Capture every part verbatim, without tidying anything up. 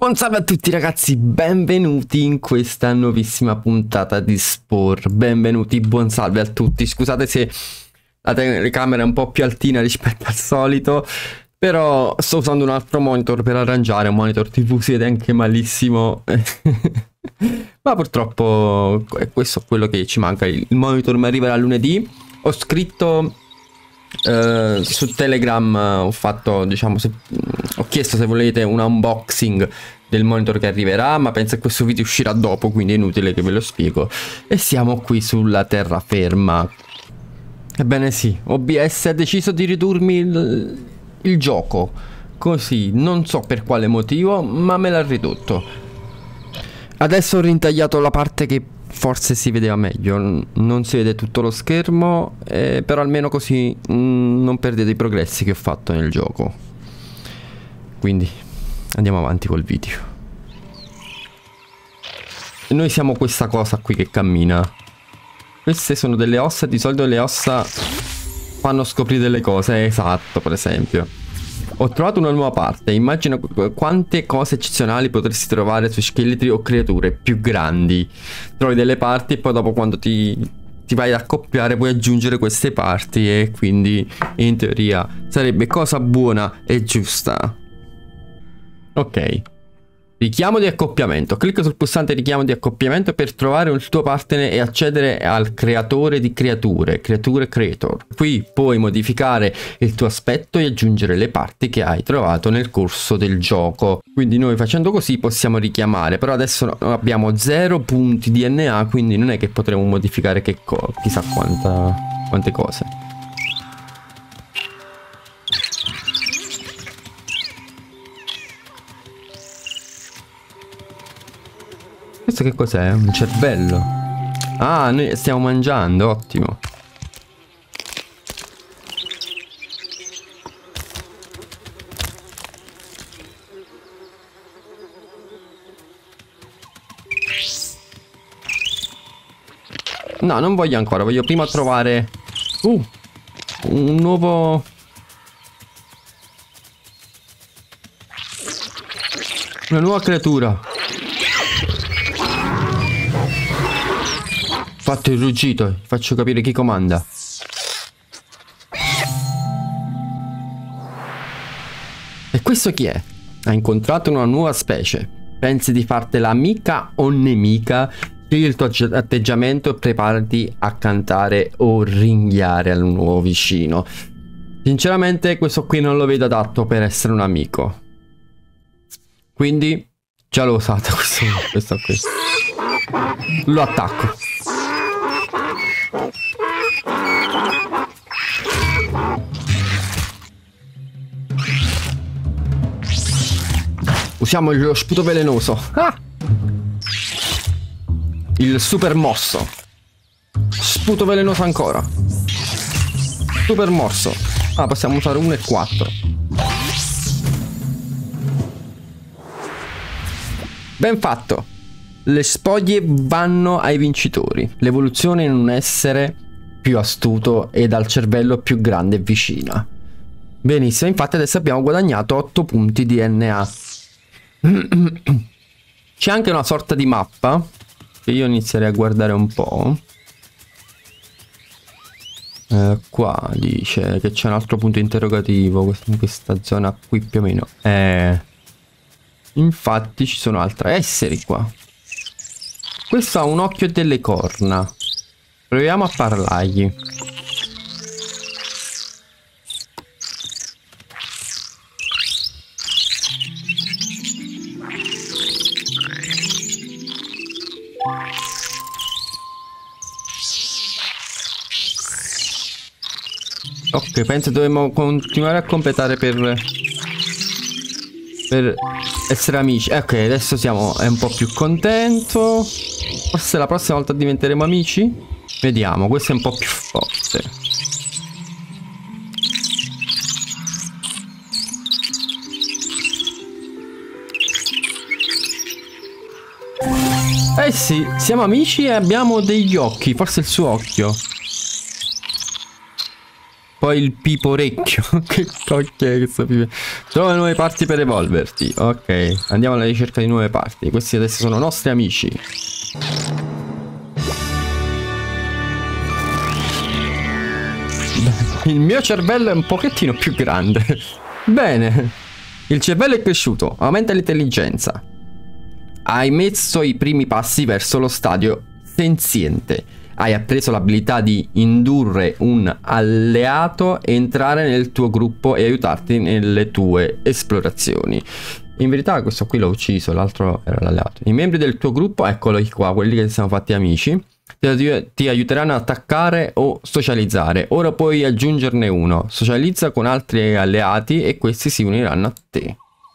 Buon salve a tutti ragazzi, benvenuti in questa nuovissima puntata di Spore. Benvenuti, buon salve a tutti. Scusate se la telecamera è un po' più altina rispetto al solito, però sto usando un altro monitor per arrangiare. Un monitor tivù, si vede anche malissimo. Ma purtroppo è questo quello che ci manca. Il monitor mi arriverà lunedì. Ho scritto Uh, su Telegram, uh, ho fatto, diciamo, se, ho chiesto se volete un unboxing del monitor che arriverà, ma penso che questo video uscirà dopo, quindi è inutile che ve lo spiego. E siamo qui sulla terraferma. Ebbene sì, O B S ha deciso di ridurmi il, il gioco. Così, non so per quale motivo, ma me l'ha ridotto. Adesso ho ritagliato la parte che forse si vedeva meglio, non si vede tutto lo schermo, eh, però almeno così mh, non perdete i progressi che ho fatto nel gioco. Quindi andiamo avanti col video. E noi siamo questa cosa qui che cammina. Queste sono delle ossa, di solito le ossa fanno scoprire delle cose, esatto, per esempio. Ho trovato una nuova parte, immagina quante cose eccezionali potresti trovare sui scheletri o creature più grandi. Trovi delle parti e poi dopo quando ti, ti vai ad accoppiare puoi aggiungere queste parti e quindi in teoria sarebbe cosa buona e giusta. Ok. Richiamo di accoppiamento. Clicca sul pulsante richiamo di accoppiamento per trovare il tuo partner e accedere al creatore di creature, creature creator. Qui puoi modificare il tuo aspetto e aggiungere le parti che hai trovato nel corso del gioco. Quindi noi facendo così possiamo richiamare, però adesso abbiamo zero punti D N A, quindi non è che potremo modificare che co chissà quanta, quante cose. Questo che cos'è? Un cervello. Ah, noi stiamo mangiando, ottimo. No, non voglio ancora, voglio prima trovare Uh, un nuovo Una nuova creatura. Fatto il ruggito, faccio capire chi comanda. E questo chi è? Ha incontrato una nuova specie. Pensi di fartela amica o nemica? Scegli il tuo atteggiamento e preparati a cantare o ringhiare al nuovo vicino. Sinceramente questo qui non lo vedo adatto per essere un amico. Quindi già l'ho usato questo, questo qui. Lo attacco. Usiamo lo sputo velenoso. Ah! Il super mosso. Sputo velenoso ancora. Super morso. Ah, possiamo usare uno e quattro. Ben fatto. Le spoglie vanno ai vincitori. L'evoluzione in un essere più astuto e dal cervello più grande e vicina. Benissimo, infatti adesso abbiamo guadagnato otto punti di D N A. C'è anche una sorta di mappa che io inizierei a guardare un po'. Eh, qua dice che c'è un altro punto interrogativo in questa zona qui più o meno. Eh, infatti ci sono altri esseri qua. Questo ha un occhio e delle corna. Proviamo a parlargli. Ok, penso dovremmo continuare a completare per Per essere amici. Eh, ok, adesso siamo È un po' più contento. Forse la prossima volta diventeremo amici. Vediamo, questo è un po' più forte. Eh sì, siamo amici e abbiamo degli occhi. Forse il suo occhio. Poi il piporecchio. Che cocchio è questo pipo? Trova nuove parti per evolverti. Ok, andiamo alla ricerca di nuove parti. Questi adesso sono nostri amici. Il mio cervello è un pochettino più grande. Bene. Il cervello è cresciuto. Aumenta l'intelligenza. Hai messo i primi passi verso lo stadio senziente. Hai appreso l'abilità di indurre un alleato a entrare nel tuo gruppo e aiutarti nelle tue esplorazioni. In verità questo qui l'ho ucciso, l'altro era l'alleato. I membri del tuo gruppo, eccoli qua, quelli che si sono fatti amici, ti, ti aiuteranno ad attaccare o socializzare. Ora puoi aggiungerne uno. Socializza con altri alleati e questi si uniranno a te.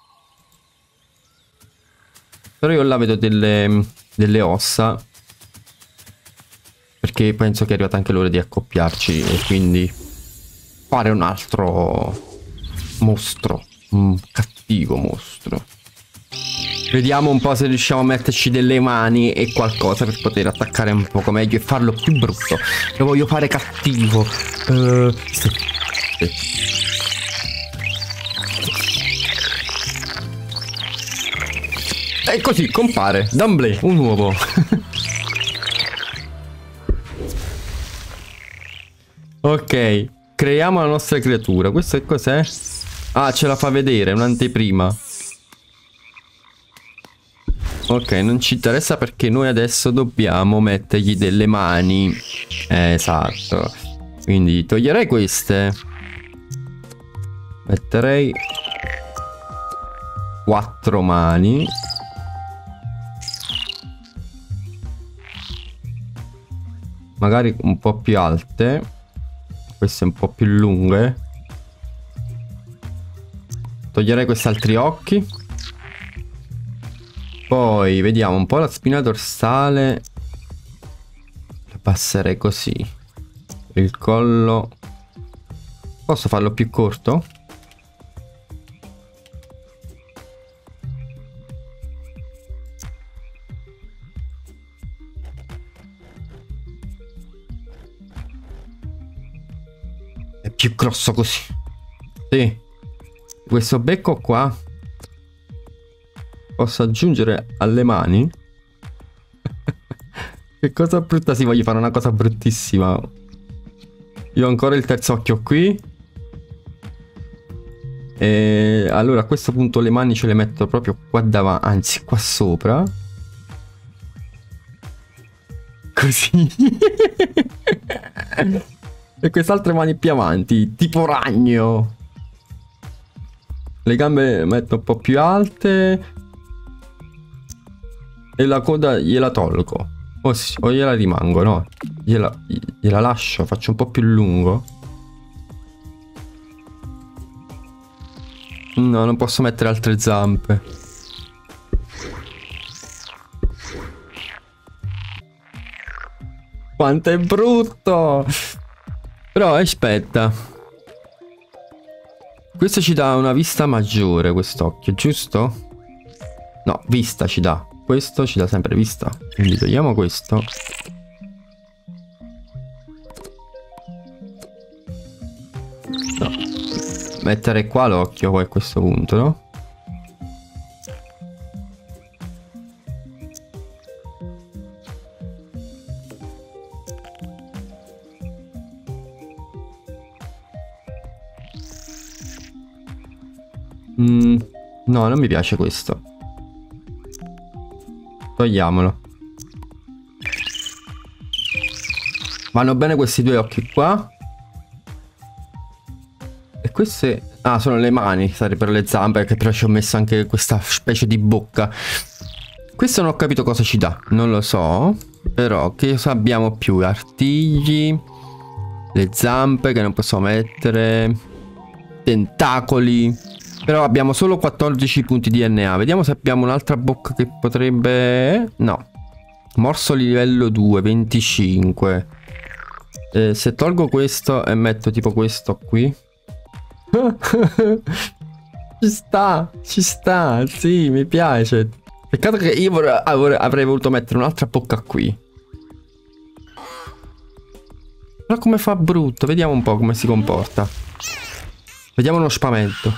Però io là vedo delle, delle ossa, perché penso che è arrivata anche l'ora di accoppiarci e quindi fare un altro mostro, un cattivo mostro. Vediamo un po' se riusciamo a metterci delle mani e qualcosa per poter attaccare un poco meglio e farlo più brutto. Lo voglio fare cattivo. Uh, sì. Sì. E così compare d'amblè un uovo. Ok, creiamo la nostra creatura. Questo che cos'è? Ah, ce la fa vedere, un'anteprima. Ok, non ci interessa perché noi adesso dobbiamo mettergli delle mani. Eh, esatto. Quindi toglierei queste. Metterei quattro mani. Magari un po' più alte. Queste un po' più lunghe. Toglierei questi altri occhi. Poi vediamo un po' la spina dorsale. La passerei così. Il collo. Posso farlo più corto? È più grosso così. Sì. Questo becco qua posso aggiungere alle mani. Che cosa brutta, si voglio fare una cosa bruttissima. Io ho ancora il terzo occhio qui. E allora a questo punto le mani ce le metto proprio qua davanti, anzi qua sopra. Così. E queste altre mani più avanti, tipo ragno. Le gambe le metto un po' più alte. E la coda gliela tolgo. O, sì, o gliela rimango, no? Gliela, gliela lascio, faccio un po' più lungo. No, non posso mettere altre zampe. Quanto è brutto! Però aspetta. Questo ci dà una vista maggiore, quest'occhio, giusto? No, vista ci dà. Questo ci dà sempre vista. Quindi togliamo questo. No. Mettere qua l'occhio poi a questo punto, no? Mm, no, non mi piace questo. Togliamolo. Vanno bene questi due occhi qua. E queste... Ah, sono le mani, sarebbero le zampe, che però ci ho messo anche questa specie di bocca. Questo non ho capito cosa ci dà, non lo so. Però che cosa abbiamo più? Artigli. Le zampe che non possiamo mettere. Tentacoli. Però abbiamo solo quattordici punti di D N A. Vediamo se abbiamo un'altra bocca che potrebbe... No. Morso livello due, venticinque. Eh, se tolgo questo e metto tipo questo qui. Ci sta, ci sta. Sì, mi piace. Peccato che io vorrei, avrei voluto mettere un'altra bocca qui. Però come fa brutto. Vediamo un po' come si comporta. Vediamo uno spavento.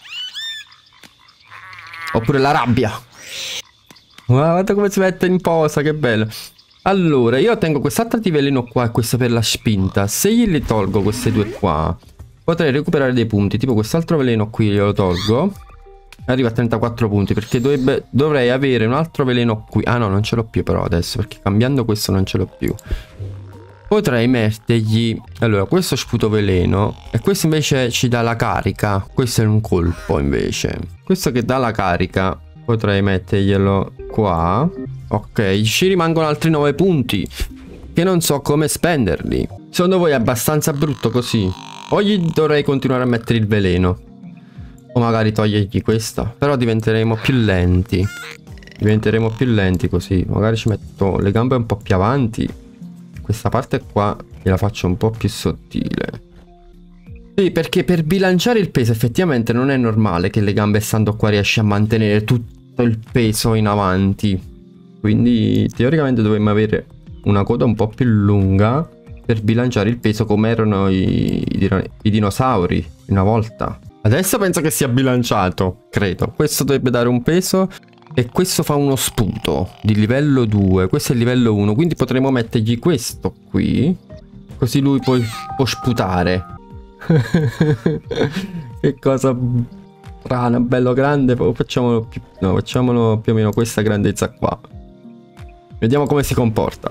Oppure la rabbia. Guarda come si mette in posa, che bello. Allora, io tengo quest'altra di veleno qua e questa per la spinta. Se glieli tolgo queste due qua, potrei recuperare dei punti. Tipo quest'altro veleno qui glielo tolgo. Arriva a trentaquattro punti, perché dovrebbe, dovrei avere un altro veleno qui. Ah no, non ce l'ho più però adesso, perché cambiando questo non ce l'ho più. Potrei mettergli... Allora, questo sputo veleno. E questo invece ci dà la carica. Questo è un colpo invece. Questo che dà la carica potrei metterglielo qua. Ok, ci rimangono altri nove punti, che non so come spenderli. Secondo voi è abbastanza brutto così? O gli dovrei continuare a mettere il veleno? O magari togliergli questa? Però diventeremo più lenti. Diventeremo più lenti così. Magari ci metto le gambe un po' più avanti. Questa parte qua gliela faccio un po' più sottile. Sì, perché per bilanciare il peso effettivamente non è normale che le gambe stando qua riesci a mantenere tutto il peso in avanti. Quindi teoricamente dovremmo avere una coda un po' più lunga per bilanciare il peso come erano i, i, i dinosauri una volta. Adesso penso che sia bilanciato, credo. Questo dovrebbe dare un peso e questo fa uno sputo di livello due. Questo è il livello uno, quindi potremo mettergli questo qui. Così lui poi può sputare. Che cosa strana, bello grande. Facciamolo più, no, facciamolo più o meno questa grandezza qua. Vediamo come si comporta.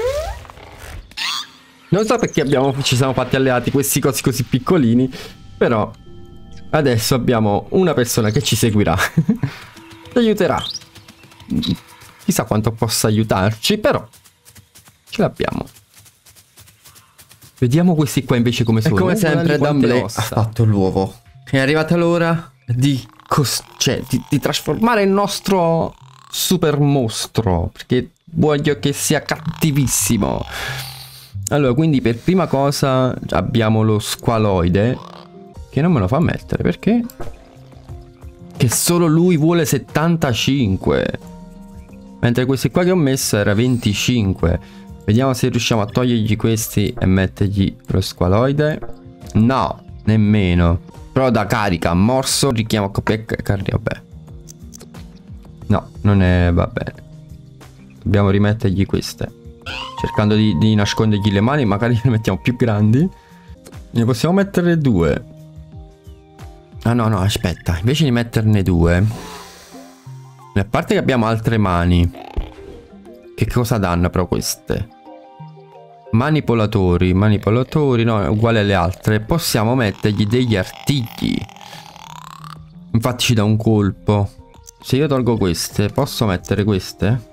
Non so perché abbiamo, ci siamo fatti alleati questi cosi così piccolini. Però adesso abbiamo una persona che ci seguirà. Ci aiuterà. Chissà quanto possa aiutarci, però ce l'abbiamo. Vediamo questi qua invece come sono. E come sempre Dumblé ha fatto l'uovo. È arrivata l'ora di, cioè, di, di trasformare il nostro super mostro, perché voglio che sia cattivissimo. Allora, quindi per prima cosa abbiamo lo squaloide, che non me lo fa mettere, perché? Che solo lui vuole settantacinque, mentre questi qua che ho messo era venticinque. Vediamo se riusciamo a togliergli questi e mettergli lo squaloide. No, nemmeno. Però da carica, morso, richiamo coppia e carri, vabbè. No, non è, va bene. Dobbiamo rimettergli queste, cercando di, di nascondergli le mani. Magari le mettiamo più grandi. Ne possiamo mettere due. Ah no, no, aspetta. Invece di metterne due, a parte che abbiamo altre mani, che cosa danno però queste? Manipolatori, manipolatori, no, uguale alle altre. Possiamo mettergli degli artigli. Infatti ci dà un colpo. Se io tolgo queste, posso mettere queste?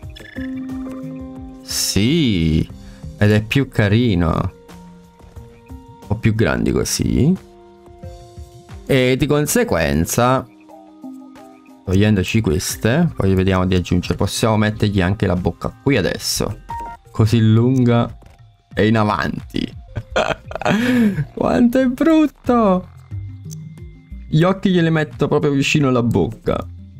Sì, ed è più carino. O più grandi così. E di conseguenza, togliendoci queste, poi vediamo di aggiungere, possiamo mettergli anche la bocca qui adesso. Così lunga e in avanti. Quanto è brutto! Gli occhi glieli metto proprio vicino alla bocca.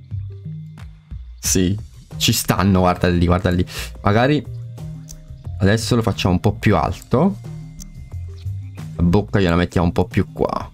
Sì, ci stanno, guarda lì, guarda lì. Magari adesso lo facciamo un po' più alto. La bocca gliela mettiamo un po' più qua.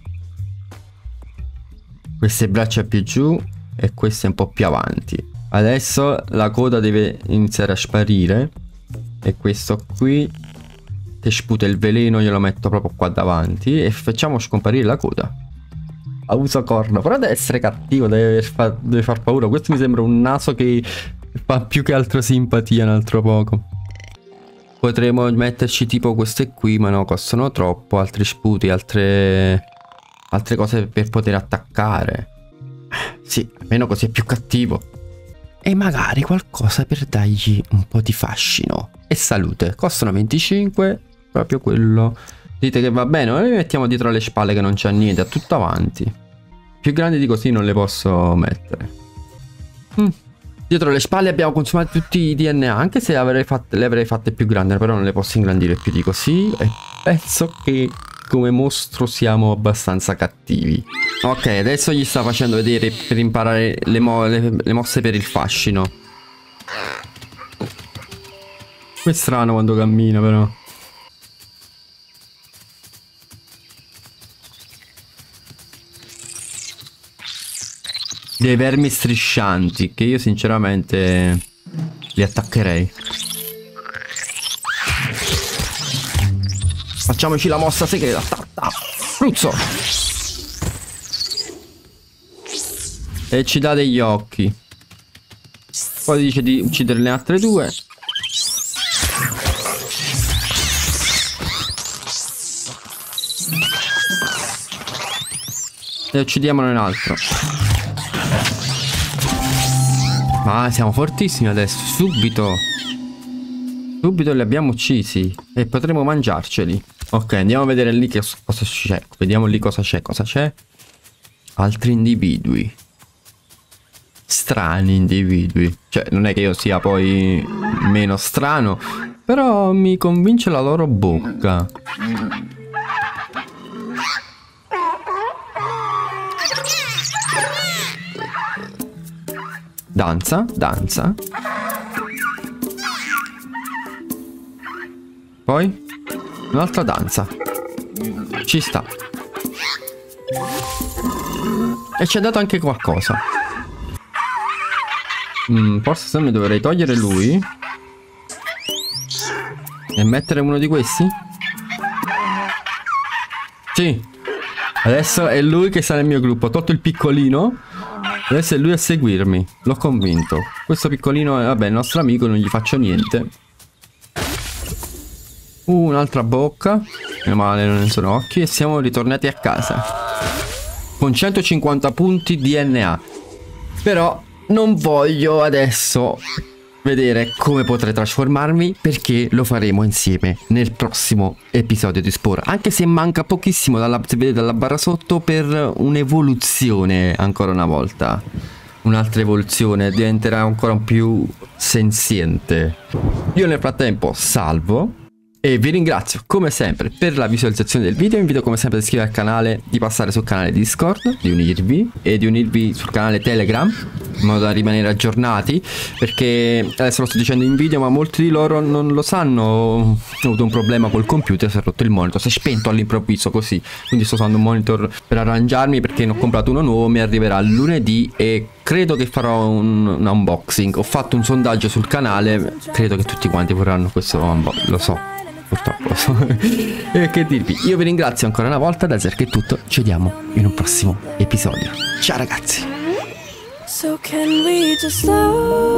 Queste braccia più giù e queste un po' più avanti. Adesso la coda deve iniziare a sparire. E questo qui che sputa il veleno glielo metto proprio qua davanti. E facciamo scomparire la coda. A uso corno. Però deve essere cattivo, deve far, deve far paura. Questo mi sembra un naso che fa più che altro simpatia, un altro poco. Potremmo metterci tipo queste qui, ma no, costano troppo. Altri sputi, altre... altre cose per poter attaccare. Sì, almeno così è più cattivo. E magari qualcosa per dargli un po' di fascino. E salute. Costano venticinque. Proprio quello. Dite che va bene. Noi li mettiamo dietro le spalle che non c'è niente. Ha tutto avanti. Più grandi di così non le posso mettere. Mm. Dietro le spalle abbiamo consumato tutti i D N A. Anche se avrei fatte, le avrei fatte più grandi. Però non le posso ingrandire più di così. E penso che come mostro siamo abbastanza cattivi. Ok, adesso gli sta facendo vedere per imparare le, mo le, le mosse per il fascino. È strano quando cammina però. dei vermi striscianti, che io sinceramente li attaccherei. Facciamoci la mossa segreta. Ta, ta. Fruzzo. E ci dà degli occhi. Poi dice di uccidere le altre due. E uccidiamone un altro. Ma siamo fortissimi adesso. Subito. Subito li abbiamo uccisi. E potremo mangiarceli. Ok, andiamo a vedere lì che cosa c'è. Vediamo lì cosa c'è. Cosa c'è? Altri individui. Strani individui. Cioè, non è che io sia poi meno strano, però mi convince la loro bocca. Danza, danza. Poi un'altra danza. Ci sta. E ci ha dato anche qualcosa. Mm, forse se mi dovrei togliere lui e mettere uno di questi? Sì. Adesso è lui che sta nel mio gruppo. Ho tolto il piccolino. Adesso è lui a seguirmi. L'ho convinto. Questo piccolino è, vabbè, il nostro amico, non gli faccio niente. Uh, un'altra bocca. Meno male non sono occhi. E siamo ritornati a casa con centocinquanta punti D N A. Però non voglio adesso vedere come potrei trasformarmi, perché lo faremo insieme nel prossimo episodio di Spore. Anche se manca pochissimo, dalla, si vede dalla barra sotto, per un'evoluzione ancora una volta. Un'altra evoluzione, diventerà ancora più senziente. Io nel frattempo salvo e vi ringrazio come sempre per la visualizzazione del video. Vi invito come sempre ad iscrivervi al canale, di passare sul canale Discord, di unirvi e di unirvi sul canale Telegram, in modo da rimanere aggiornati, perché adesso lo sto dicendo in video ma molti di loro non lo sanno. Ho avuto un problema col computer, si è rotto il monitor, si è spento all'improvviso così, quindi sto usando un monitor per arrangiarmi, perché ne ho comprato uno nuovo, mi arriverà lunedì e credo che farò un, un unboxing. Ho fatto un sondaggio sul canale, credo che tutti quanti vorranno questo unboxing, lo so, purtroppo. E che dirvi, io vi ringrazio ancora una volta. Da Zerk è tutto, ci vediamo in un prossimo episodio. Ciao ragazzi. So can we just slow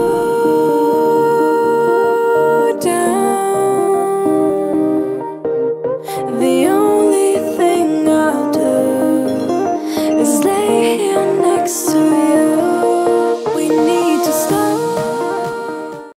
down? The only thing I'll do is lay here next to